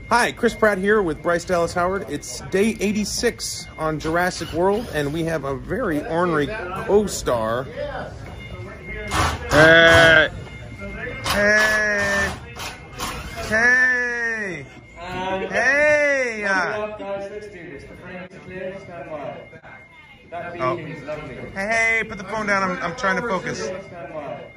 Hi, Chris Pratt here with Bryce Dallas Howard. It's day 86 on Jurassic World, and we have a very ornery co-star. Hey! Hey! Hey! Hey! Oh. Hey, put the phone down. I'm trying to focus.